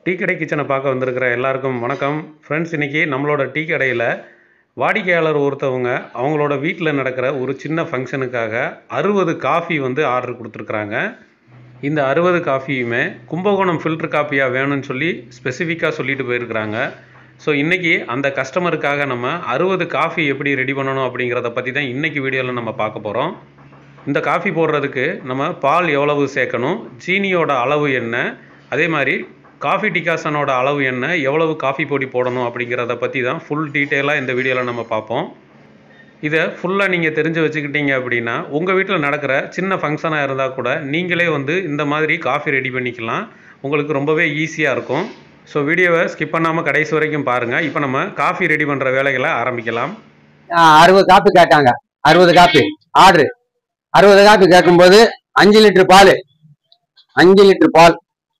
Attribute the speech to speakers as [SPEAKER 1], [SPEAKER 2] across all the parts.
[SPEAKER 1] Tea கடை கிச்சனை பார்க்க வந்திருக்கிற எல்லாருக்கும் வணக்கம் ஃப்ரெண்ட்ஸ். இன்றைக்கி நம்மளோட டீ கடையில் வாடிக்கையாளர் ஒருத்தவங்க அவங்களோட வீட்டில் நடக்கிற ஒரு சின்ன ஃபங்க்ஷனுக்காக 60 காஃபி வந்து ஆர்டர் கொடுத்துருக்குறாங்க. இந்த 60 காஃபியுமே கும்பகோணம் ஃபில்டர் காஃபியாக வேணும்னு சொல்லி ஸ்பெசிஃபிக்காக சொல்லிட்டு போயிருக்கிறாங்க. ஸோ இன்றைக்கி அந்த கஸ்டமருக்காக நம்ம 60 காஃபி எப்படி ரெடி பண்ணணும் அப்படிங்கிறத பற்றி தான் இன்றைக்கி வீடியோவில் நம்ம பார்க்க போகிறோம். இந்த காஃபி போடுறதுக்கு நம்ம பால் எவ்வளவு சேர்க்கணும், சீனியோட அளவு என்ன, அதே மாதிரி காஃபி டிகாஷனோட அளவு என்ன, எவ்வளவு காஃபி பொடி போடணும் அப்படிங்கிறத பற்றி தான் ஃபுல் டீட்டெயிலாக இந்த வீடியோவில் நம்ம பார்ப்போம். இதை ஃபுல்லாக நீங்கள் தெரிஞ்சு வச்சுக்கிட்டீங்க அப்படின்னா உங்கள் வீட்டில் நடக்கிற சின்ன ஃபங்க்ஷனாக இருந்தால் கூட நீங்களே வந்து இந்த மாதிரி காஃபி ரெடி பண்ணிக்கலாம். உங்களுக்கு ரொம்பவே ஈஸியாக இருக்கும். ஸோ வீடியோவை ஸ்கிப் பண்ணாமல் கடைசி வரைக்கும் பாருங்கள். இப்போ நம்ம காஃபி ரெடி பண்ணுற வேலைகளை ஆரம்பிக்கலாம்.
[SPEAKER 2] 60 காப்பி கேட்டாங்க. 60 காப்பி ஆர்டரு. 60 காப்பி கேட்கும்போது 5 லிட்டர் பால், 5 லிட்டர் பால்,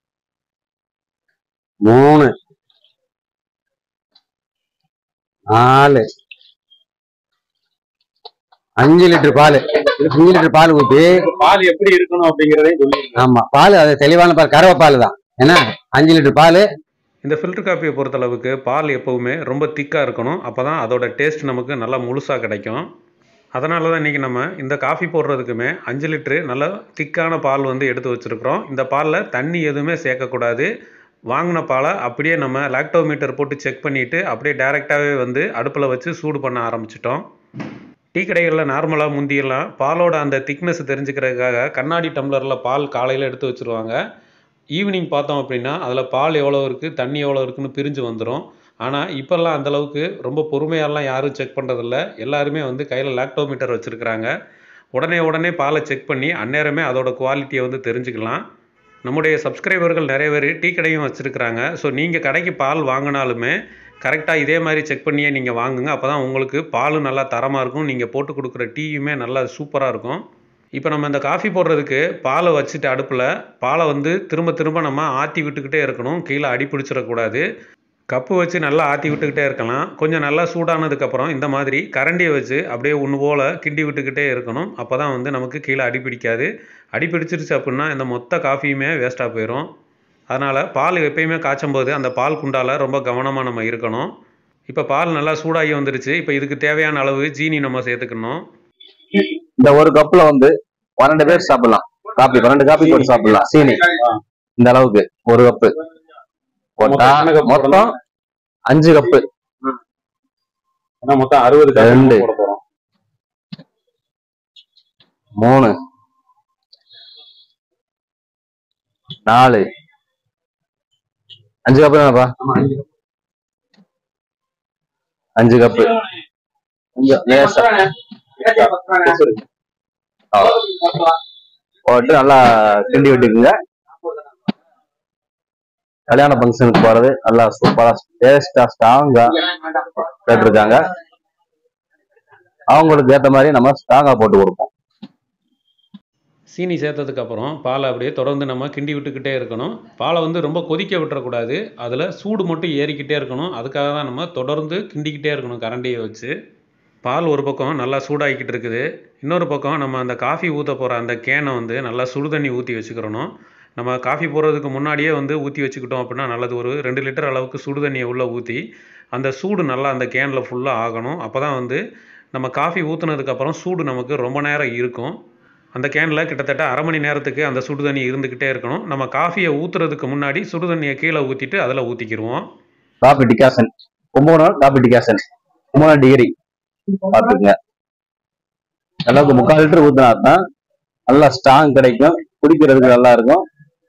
[SPEAKER 2] 3 4 5 லிட்டர் பால், 5 லிட்டர் பால் ஊற்றி
[SPEAKER 1] பால் எப்படி இருக்கணும் அப்படிங்கிறதே சொல்லி.
[SPEAKER 2] ஆமா, பால் அது தெளிவான பால், கறவை பால் தான். ஏன்னா 5 லிட்டர் பால்.
[SPEAKER 1] இந்த ஃபில்டர் காப்பியை பொறுத்தளவுக்கு பால் எப்போவுமே ரொம்ப திக்காக இருக்கணும். அப்போ தான் அதோட டேஸ்ட் நமக்கு நல்லா முழுசாக கிடைக்கும். அதனால தான் இன்றைக்கி நம்ம இந்த காஃபி போடுறதுக்குமே 5 லிட்ரு நல்ல திக்கான பால் வந்து எடுத்து வச்சுருக்குறோம். இந்த பாலில் தண்ணி எதுவுமே சேர்க்கக்கூடாது. வாங்கின பாலை அப்படியே நம்ம லாக்டோமீட்டர் போட்டு செக் பண்ணிவிட்டு அப்படியே டைரெக்டாகவே வந்து அடுப்பில் வச்சு சூடு பண்ண ஆரம்பிச்சிட்டோம். டீ கடைகளில் நார்மலாக முந்தியெல்லாம் பாலோட அந்த திக்னஸ் தெரிஞ்சுக்கிறதுக்காக கண்ணாடி டம்ளரில் பால் காலையில் எடுத்து வச்சுருவாங்க. ஈவினிங் பார்த்தோம் அப்படின்னா அதில் பால் எவ்வளோ இருக்குது, தண்ணி எவ்வளோ இருக்குதுன்னு பிரிஞ்சு வந்துடும். ஆனால் இப்போல்லாம் அந்தளவுக்கு ரொம்ப பொறுமையாலாம் யாரும் செக் பண்ணுறதில்ல. எல்லாருமே வந்து கையில் லாக்டோமீட்டர் வச்சுருக்கிறாங்க. உடனே பாலை செக் பண்ணி அந்நேரமே அதோட குவாலிட்டியை வந்து தெரிஞ்சுக்கலாம். நம்முடைய சப்ஸ்கிரைபர்கள் நிறைய பேர் டீ கடையும் வச்சுருக்கிறாங்க. ஸோ நீங்கள் கடைக்கு பால் வாங்கினாலுமே கரெக்டாக இதே மாதிரி செக் பண்ணியே நீங்கள் வாங்குங்க. அப்போ தான் உங்களுக்கு பாலும் நல்லா தரமாக இருக்கும். நீங்கள் போட்டு கொடுக்குற டீயுமே நல்லா சூப்பராக இருக்கும். இப்போ நம்ம இந்த காஃபி போடுறதுக்கு பாலை வச்சுட்டு அடுப்பில் பாலை வந்து திரும்ப நம்ம ஆற்றி விட்டுக்கிட்டே இருக்கணும். கீழே அடி பிடிச்சிடக்கூடாது. கப்பு வச்சு நல்லா ஆற்றி விட்டுக்கிட்டே இருக்கலாம். கொஞ்சம் நல்லா சூடானதுக்கப்புறம் இந்த மாதிரி கரண்டியை வச்சு அப்படியே ஒன்று போல் கிண்டி விட்டுக்கிட்டே இருக்கணும். அப்போ தான் வந்து நமக்கு கீழே அடி பிடிக்காது. அடி பிடிச்சிருச்சு அப்படின்னா இந்த மொத்த காஃபியுமே வேஸ்ட்டாக போயிடும். அதனால் பால் எப்பயுமே காய்ச்சும் போது அந்த பால் குண்டால் ரொம்ப கவனமாக நம்ம இருக்கணும். இப்போ பால் நல்லா சூடாகி வந்துருச்சு. இப்போ இதுக்கு தேவையான அளவு ஜீனி நம்ம சேர்த்துக்கணும்.
[SPEAKER 2] இந்த ஒரு கப்புல வந்து 12 பேர் சாப்பிடலாம். காப்பி 12 காப்பி போட்டு சாப்பிடலாம். சீனி இந்த அளவுக்கு ஒரு கப்பு போட்டா மொத்தம் 5 கப்பு.
[SPEAKER 1] மொத்தம் 60
[SPEAKER 2] 2 3 4 5 கப்பு தானப்பா? 5 கப்பு போட்டு நல்லா கிண்டி விட்டுக்குங்க. கல்யாண ஃபங்க்ஷனுக்கு போறது நல்லா சூப்பரா டேஸ்டா ஸ்ட்ராங்கா கேட்டிருக்காங்க. அவங்களுக்கு ஏற்ற மாதிரி நம்ம ஸ்ட்ராங்கா போட்டு கொடுப்போம்.
[SPEAKER 1] சீனி சேர்த்ததுக்கப்புறம் பாலை அப்படியே தொடர்ந்து நம்ம கிண்டி விட்டுக்கிட்டே இருக்கணும். பாலை வந்து ரொம்ப கொதிக்க விட்டுறக்கூடாது. அதில் சூடு மட்டும் ஏறிக்கிட்டே இருக்கணும். அதுக்காக தான் நம்ம தொடர்ந்து கிண்டிக்கிட்டே இருக்கணும் கரண்டியை வச்சு. பால் ஒரு பக்கம் நல்லா சூடாகிக்கிட்டு இருக்குது. இன்னொரு பக்கம் நம்ம அந்த காஃபி ஊற்ற போகிற அந்த கேனை வந்து நல்லா சுடு தண்ணி ஊற்றி வச்சுக்கிறணும். நம்ம காஃபி போடுறதுக்கு முன்னாடியே வந்து ஊற்றி வச்சுக்கிட்டோம் அப்படின்னா நல்லது. ஒரு 2 லிட்டர் அளவுக்கு சுடு தண்ணியை உள்ளே ஊற்றி அந்த சூடு நல்லா அந்த கேனில் ஃபுல்லாக ஆகணும். அப்போ தான் வந்து நம்ம காஃபி ஊற்றுனதுக்கப்புறம் சூடு நமக்கு ரொம்ப நேரம் இருக்கும். அந்த கேனில் கிட்டத்தட்ட அரை மணி நேரத்துக்கு அந்த சுடு தண்ணி இருந்துக்கிட்டே இருக்கணும். நம்ம காஃபியை ஊற்றுறதுக்கு முன்னாடி சுடு தண்ணியை கீழே ஊற்றிட்டு அதில் ஊற்றிக்கிடுவோம்.
[SPEAKER 2] Coffee decoction Kumbakonam coffee decoction 3 degree பார்த்துக்குங்க. அளவுக்கு 3/4 லிட்டர் ஊற்றினா தான் நல்லா ஸ்ட்ராங் கிடைக்கும். குடிக்கிறதுக்கு நல்லா இருக்கும்.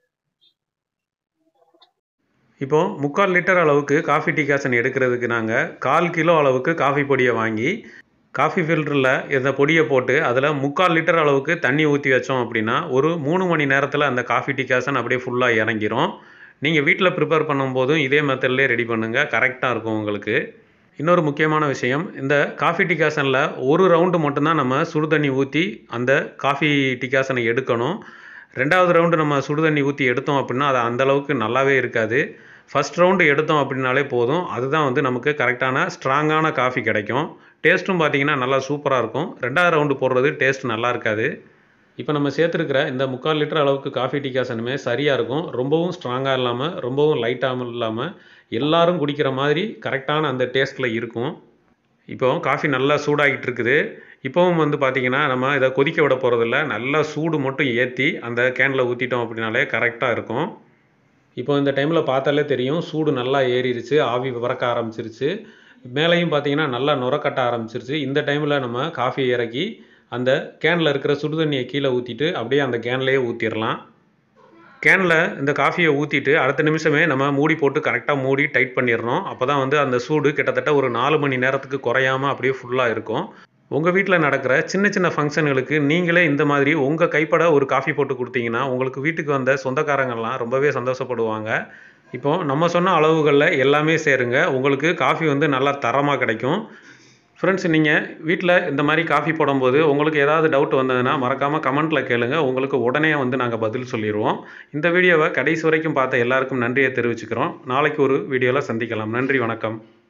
[SPEAKER 1] இப்போ 3/4 லிட்டர் அளவுக்கு காஃபி டிகாஷன் எடுக்கிறதுக்கு நாங்கள் 1/4 கிலோ அளவுக்கு காஃபி பொடியை வாங்கி காஃபி ஃபில்டரில் இந்த பொடியை போட்டு அதில் 3/4 லிட்டர் அளவுக்கு தண்ணி ஊற்றி வச்சோம் அப்படின்னா ஒரு 3 மணி நேரத்தில் அந்த காஃபி டிகாஷன் அப்படியே ஃபுல்லாக இறங்கிரும். நீங்கள் வீட்டில் ப்ரிப்பேர் பண்ணும்போதும் இதே மெத்தட்லேயே ரெடி பண்ணுங்கள். கரெக்டாக இருக்கும் உங்களுக்கு. இன்னொரு முக்கியமான விஷயம், இந்த காஃபி டிகாஷனில் ஒரு ரவுண்டு மட்டும்தான் நம்ம சுடு தண்ணி ஊற்றி அந்த காஃபி டிகாஷனை எடுக்கணும். 2வது ரவுண்டு நம்ம சுடு தண்ணி ஊற்றி எடுத்தோம் அப்படின்னா அது அந்தளவுக்கு நல்லாவே இருக்காது. ஃபஸ்ட் ரவுண்டு எடுத்தோம் அப்படின்னாலே போதும். அதுதான் வந்து நமக்கு கரெக்டான ஸ்ட்ராங்கான காஃபி கிடைக்கும். டேஸ்ட்டும் பார்த்திங்கன்னா நல்லா சூப்பராக இருக்கும். 2வது ரவுண்டு போடுறது டேஸ்ட் நல்லா இருக்காது. இப்போ நம்ம சேர்த்துருக்கிற இந்த 3/4 லிட்டர் அளவுக்கு காஃபி டிகாஷனுமே சரியாக இருக்கும். ரொம்பவும் ஸ்ட்ராங்காக இல்லாமல், ரொம்பவும் லைட்டாகவும் இல்லாமல், எல்லாரும் குடிக்கிற மாதிரி கரெக்டான அந்த டேஸ்ட்டில் இருக்கும். இப்போ காஃபி நல்லா சூடாகிட்டு இருக்குது. இப்போவும் வந்து பார்த்திங்கன்னா, நம்ம இதை கொதிக்க விட போகிறதில்ல. நல்லா சூடு மட்டும் ஏற்றி அந்த கேனில் ஊற்றிட்டோம் அப்படின்னாலே கரெக்டாக இருக்கும். இப்போ இந்த டைமில் பார்த்தாலே தெரியும், சூடு நல்லா ஏறிடுச்சு, ஆவி பறக்க ஆரம்பிச்சிருச்சு. மேலேயும் பார்த்தீங்கன்னா நல்லா நுரக்கட்ட ஆரம்பிச்சிருச்சு. இந்த டைமில் நம்ம காஃபி இறக்கி அந்த கேனில் இருக்கிற சுடு தண்ணியை கீழே ஊற்றிட்டு அப்படியே அந்த கேன்லேயே ஊற்றிடலாம். கேனில் இந்த காஃபியை ஊற்றிட்டு அடுத்த நிமிஷமே நம்ம மூடி போட்டு கரெக்டாக மூடி டைட் பண்ணிடணும். அப்போ தான் வந்து அந்த சூடு கிட்டத்தட்ட ஒரு 4 மணி நேரத்துக்கு குறையாமல் அப்படியே ஃபுல்லாக இருக்கும். உங்கள் வீட்டில் நடக்கிற சின்ன சின்ன ஃபங்க்ஷன்களுக்கு நீங்களே இந்த மாதிரி உங்கள் கைப்பட ஒரு காஃபி போட்டு கொடுத்தீங்கன்னா உங்களுக்கு வீட்டுக்கு வந்த சொந்தக்காரங்கள்லாம் ரொம்பவே சந்தோஷப்படுவாங்க. இப்போ நம்ம சொன்ன அளவுகளில் எல்லாமே சேருங்க. உங்களுக்கு காஃபி வந்து நல்லா தரமாக கிடைக்கும். ஃப்ரெண்ட்ஸ், நீங்கள் வீட்டில் இந்த மாதிரி காஃபி போடும்போது உங்களுக்கு ஏதாவது டவுட் வந்ததுன்னா மறக்காமல் கமெண்ட்டில் கேளுங்க. உங்களுக்கு உடனே வந்து நாங்கள் பதில் சொல்லிடுவோம். இந்த வீடியோவை கடைசி வரைக்கும் பார்த்த எல்லாருக்கும் நன்றியை தெரிவிச்சுக்கிறோம். நாளைக்கு ஒரு வீடியோவில் சந்திக்கலாம். நன்றி, வணக்கம்.